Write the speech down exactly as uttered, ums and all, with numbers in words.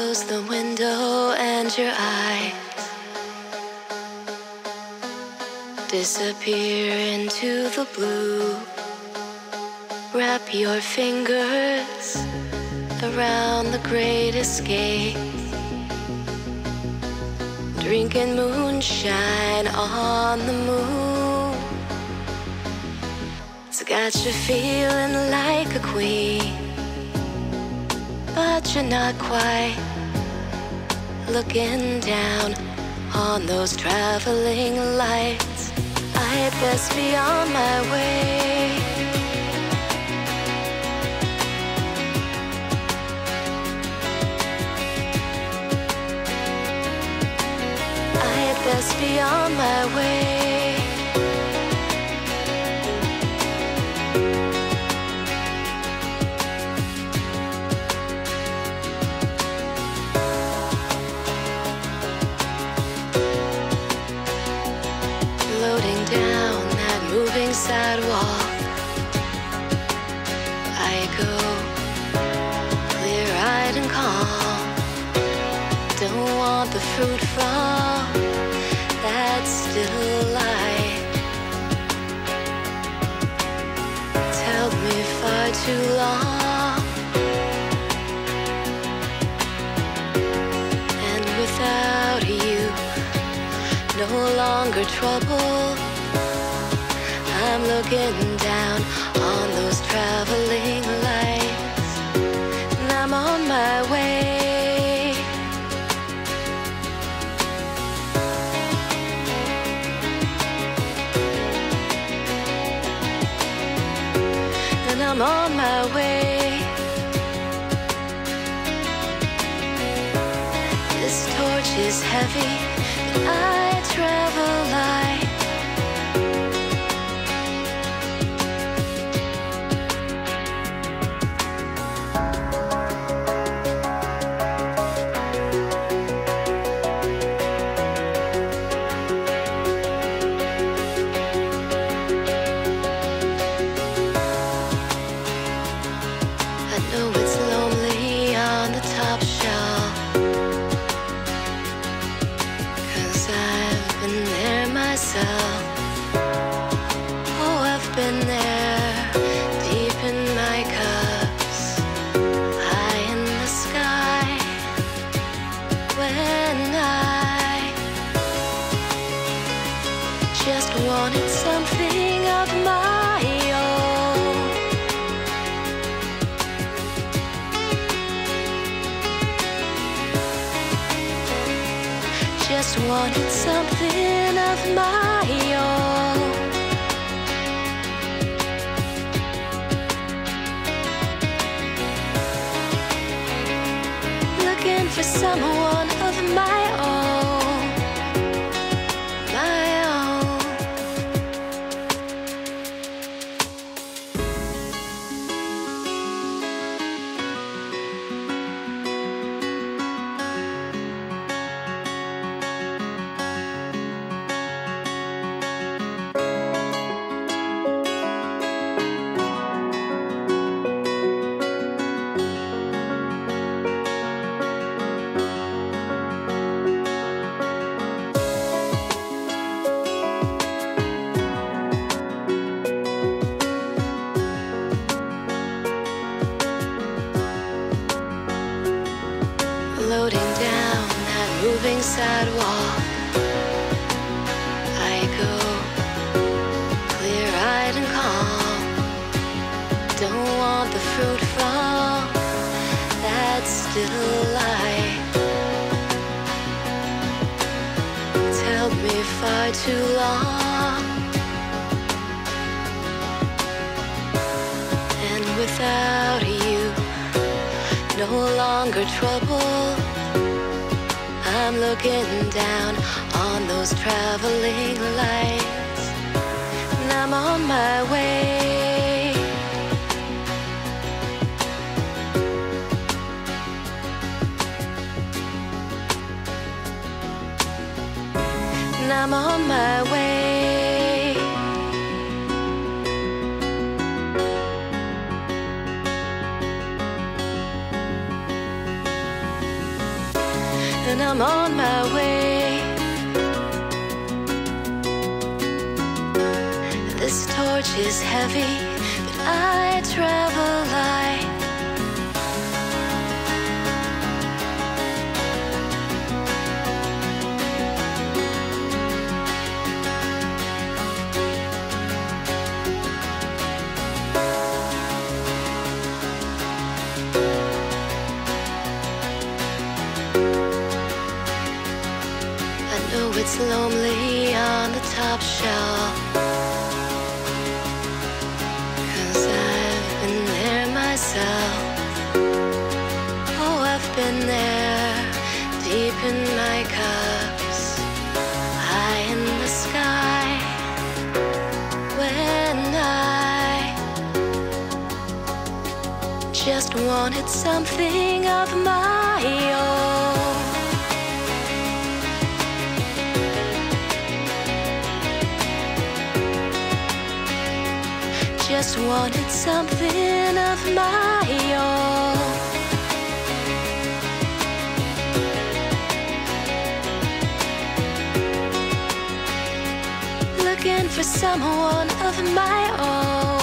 close the window and your eyes disappear into the blue. Wrap your fingers around the great escape, drinking moonshine on the moon. It's got you feeling like a queen, but you're not quite. Looking down on those traveling lights, I'd best be on my way. I'd best be on my way. Sidewalk, I go clear-eyed and calm. Don't want the fruit from that still life. It's held me far too long, and without you, no longer trouble. I'm looking down on those traveling lights, and I'm on my way. And I'm on my way. This torch is heavy, but I travel light. Oh, I've been there, deep in my cups, high in the sky, when I just wanted something of my own. Just wanted something of my own. Looking for someone of my own, my own. Loading down that moving sidewalk, I go clear-eyed and calm. Don't want the fruit from that still life. It's held me far too long, and without you, no longer trouble. I'm looking down on those traveling lights, and I'm on my way. And I'm on my way. and I'm on my way. This torch is heavy, but I travel light. I know it's lonely on the top shelf, 'cause I've been there myself. Oh, I've been there, deep in my cups, high in the sky, when I just wanted something of my own. Just wanted something of my own. Looking for someone of my own.